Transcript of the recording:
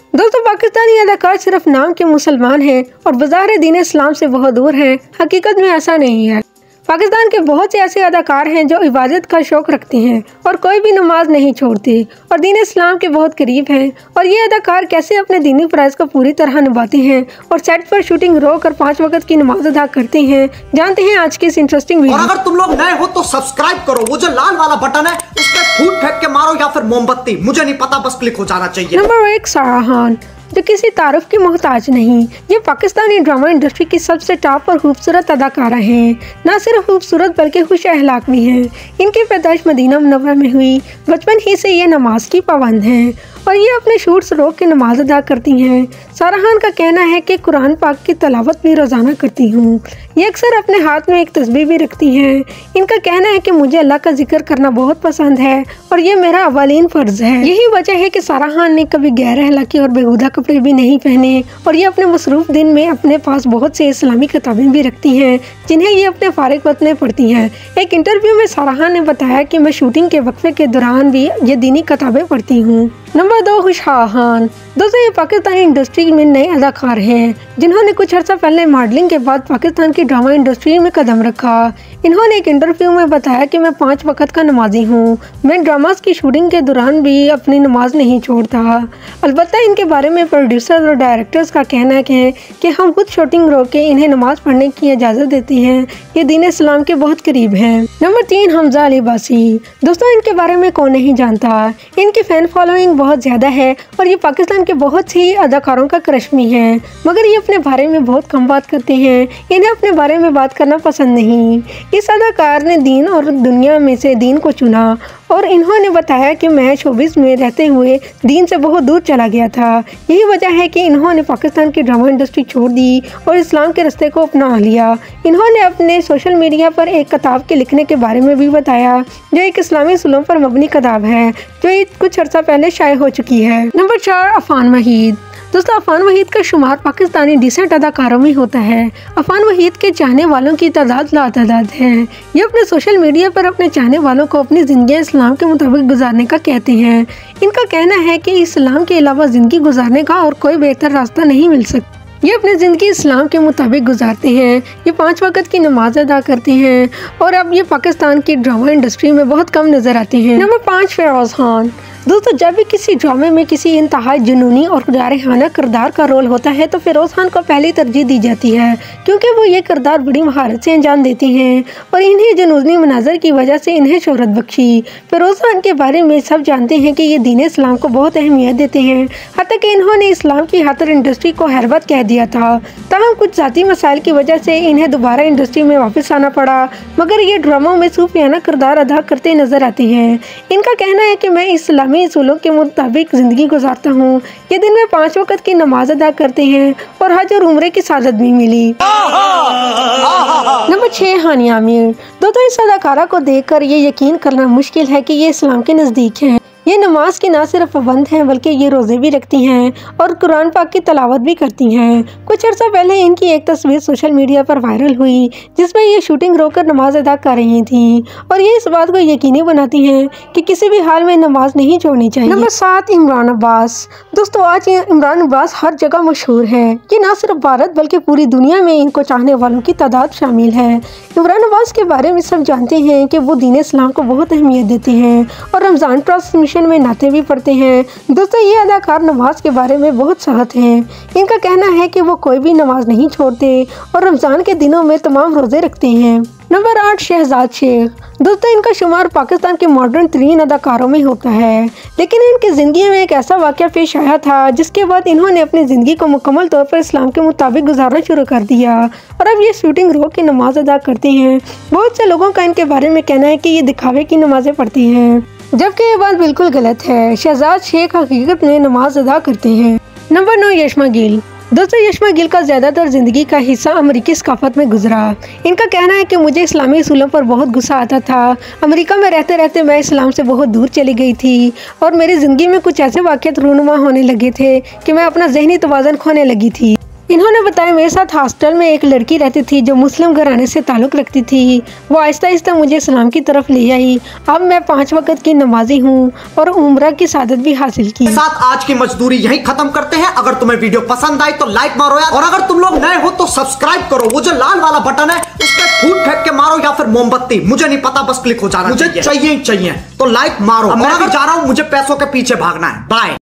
दोस्तों, पाकिस्तानी अदाकार सिर्फ नाम के मुसलमान हैं और वज़ाहिर दीन इस्लाम से बहुत दूर हैं। हकीकत में ऐसा नहीं है। पाकिस्तान के बहुत से ऐसे अदाकार हैं जो इबादत का शौक रखते हैं और कोई भी नमाज नहीं छोड़ते और दीन इस्लाम के बहुत करीब हैं। और ये अदाकार कैसे अपने दीनी फ़राइज़ को पूरी तरह निभाते हैं और सेट पर शूटिंग रोक कर 5 वक्त की नमाज अदा करते हैं, जानते हैं आज की इस इंटरेस्टिंग वीडियो। और अगर तुम लोग नए हो तो सब्सक्राइब करो, वो जो लाल वाला बटन है उस पर फूट फेंक के मारो या फिर मोमबत्ती, मुझे नहीं पता, बस क्लिक हो जाना चाहिए। नंबर 1, सारा खान, जो किसी तारुफ की मोहताज नहीं। ये पाकिस्तानी ड्रामा इंडस्ट्री की सबसे टॉप और खूबसूरत अदाकारा हैं। न सिर्फ खूबसूरत बल्कि खुश अखलाक भी हैं। इनकी पैदाइश मदीना मुनव्वरा में हुई। बचपन ही से ये नमाज की पाबंद हैं और ये अपने शूट्स रोक के नमाज अदा करती हैं। सारा खान का कहना है कि कुरान पाक की तलावत भी रोज़ाना करती हूँ। ये अक्सर अपने हाथ में एक तस्बीह भी रखती हैं। इनका कहना है कि मुझे अल्लाह का जिक्र करना बहुत पसंद है और ये मेरा अवलीन फ़र्ज़ है। यही वजह है कि सारा खान ने कभी गैर अखलाकी और बेहुदा कपड़े भी नहीं पहने और ये अपने मसरूफ़ दिन में अपने पास बहुत से इस्लामी किताबें भी रखती हैं जिन्हें ये अपने फारिग वक्त में पढ़ती हैं। एक इंटरव्यू में सारा खान ने बताया कि मैं शूटिंग के वक्फे के दौरान भी ये दीनी किताबें पढ़ती हूँ। नंबर 2, खुशहाल खान। दोस्तों, ये पाकिस्तानी इंडस्ट्री में नए अदाकार हैं जिन्होंने कुछ अर्सा पहले मॉडलिंग के बाद पाकिस्तान की ड्रामा इंडस्ट्री में कदम रखा। इन्होंने एक इंटरव्यू में बताया कि मैं 5 वक्त का नमाजी हूँ। मैं ड्रामास की शूटिंग के दौरान भी अपनी नमाज नहीं छोड़ता। अलबत्ता इनके बारे में प्रोड्यूसर और डायरेक्टर्स का कहना है कि हम खुद शूटिंग रोक के इन्हें नमाज पढ़ने की इजाज़त देते हैं। ये दीन इस्लाम के बहुत करीब हैं। नंबर 3, हमजा अली बासी। दोस्तों, इनके बारे में कौन नहीं जानता। इनकी फ़ैन फॉलोइंग बहुत ज़्यादा है और ये पाकिस्तान के बहुत ही अदाकारों का क्रश भी हैं, मगर ये अपने बारे में बहुत कम बात करते हैं। इन्हें अपने बारे में बात करना पसंद नहीं। इस अदाकार ने दीन और दुनिया में से दीन को चुना और इन्होंने बताया कि मैं शोबिस में रहते हुए दीन से बहुत दूर चला गया था। यही वजह है कि इन्होंने पाकिस्तान की ड्रामा इंडस्ट्री छोड़ दी और इस्लाम के रास्ते को अपना लिया। इन्होंने अपने सोशल मीडिया पर एक किताब के लिखने के बारे में भी बताया जो एक इस्लामी उसूलों पर मबनी किताब है जो कुछ अर्सा पहले शाये हो चुकी है। नंबर 4, अफान वहीद। दोस्तों, अफान वहीद का शुमार पाकिस्तानी डिसेंट अदाकारों में होता है। अफान वहीद के चाहने वालों की तादाद लातादाद है। ये अपने सोशल मीडिया पर अपने चाहने वालों को अपनी ज़िंदगी इस्लाम के मुताबिक गुजारने का कहते हैं। इनका कहना है कि इस्लाम के अलावा ज़िंदगी गुजारने का और कोई बेहतर रास्ता नहीं मिल सकता। ये अपनी ज़िंदगी इस्लाम के मुताबिक गुजारते हैं। ये 5 वक्त की नमाज अदा करते हैं और अब ये पाकिस्तान की ड्रामा इंडस्ट्री में बहुत कम नज़र आते हैं। नंबर 5, फिरोज़ खान। दोस्तों, जब भी किसी ड्रामे में किसी इंतहाई जुनूनी और जारहाना किरदार का रोल होता है तो फिरोज़ खान को पहली तरजीह दी जाती है क्योंकि वो ये किरदार बड़ी महारत से अंजाम देते हैं और इन्हें जुनूनी मनाजर की वजह से इन्हें शोहरत बख्शी। फिरोज़ खान के बारे में सब जानते हैं कि ये दीन इस्लाम को बहुत अहमियत देते हैं, हत्ता कि इन्होंने इस्लाम की खातिर इंडस्ट्री को हैरबत कह दिया था। ताहम कुछ ज़ाती मसाइल की वजह से इन्हें दोबारा इंडस्ट्री में वापस आना पड़ा, मगर ये ड्रामों में सूफियाना किरदार अदा करते नजर आते हैं। इनका कहना है कि मैं इस्लामी उसूलों के मुताबिक ज़िंदगी गुजारता हूँ। ये दिन में 5 वक्त की नमाज अदा करते हैं और हज और उम्रे की सादत भी मिली। नंबर 6, हानिया आमिर। दोस्तों, इस अदाकारा को देखकर ये यकीन करना मुश्किल है कि ये इस्लाम के नज़दीक है। ये नमाज की न सिर्फ पाबंद हैं बल्कि ये रोज़े भी रखती हैं और कुरान पाक की तलावत भी करती हैं। कुछ अर्सा पहले इनकी एक तस्वीर सोशल मीडिया पर वायरल हुई जिसमें ये शूटिंग रोककर नमाज अदा कर रही थीं और ये इस बात को यकीनी बनाती हैं कि किसी भी हाल में नमाज नहीं छोड़नी चाहिए। नंबर 7, इमरान अब्बास। दोस्तों, आज इमरान अब्बास हर जगह मशहूर है। ये न सिर्फ भारत बल्कि पूरी दुनिया में इनको चाहने वालों की तादाद शामिल है। इमरान अब्बास के बारे में सब जानते हैं कि वो दीन इस्लाम को बहुत अहमियत देते हैं और रमज़ान ट्रांसमिशन में नाते भी पढ़ते हैं। दोस्तों, ये अदाकार नमाज के बारे में बहुत सख्त हैं। इनका कहना है कि वो कोई भी नमाज नहीं छोड़ते और रमज़ान के दिनों में तमाम रोज़े रखते हैं। नंबर 8, शहजाद शेख। दोस्तों, इनका शुमार पाकिस्तान के मॉडर्न तरीन अदाकारों में होता है, लेकिन इनकी ज़िंदगी में एक ऐसा वाक़या पेश आया था जिसके बाद इन्होंने अपनी ज़िंदगी को मुकम्मल तौर पर इस्लाम के मुताबिक गुजारना शुरू कर दिया और अब ये शूटिंग रोक के नमाज अदा करते हैं। बहुत से लोगों का इनके बारे में कहना है कि ये दिखावे की नमाजें पढ़ती हैं, जबकि ये बात बिल्कुल गलत है। शहजाद शेख हकीकत में नमाज अदा करते हैं। नंबर 9, यशमा गिल। दोस्तों, यशमा गिल का ज़्यादातर ज़िंदगी का हिस्सा अमेरिकी सकाफत में गुजरा। इनका कहना है कि मुझे इस्लामी उसूलों पर बहुत गुस्सा आता था। अमेरिका में रहते रहते मैं इस्लाम से बहुत दूर चली गई थी और मेरी ज़िंदगी में कुछ ऐसे वाक़यात रूनुमा होने लगे थे कि मैं अपना जहनी तवाज़ुन खोने लगी थी। इन्होंने बताया मेरे साथ हॉस्टल में एक लड़की रहती थी जो मुस्लिम घराने से ताल्लुक़ रखती थी। वो आहिस्ता आहिस्ता मुझे इस्लाम की तरफ ले आई। अब मैं 5 वक्त की नमाजी हूँ और उम्रा की सादत भी हासिल की। साथ आज की मजदूरी यहीं खत्म करते हैं। अगर तुम्हें वीडियो पसंद आई तो लाइक मारो यार, और अगर तुम लोग नए हो तो सब्सक्राइब करो। वो जो लाल वाला बटन है उस पर फूट फेंक के मारो या फिर मोमबत्ती, मुझे नहीं पता, बस क्लिक हो जाना मुझे चाहिए ही चाहिए। तो लाइक मारो। मैं भी जा रहा हूँ, मुझे पैसों के पीछे भागना है। बाय।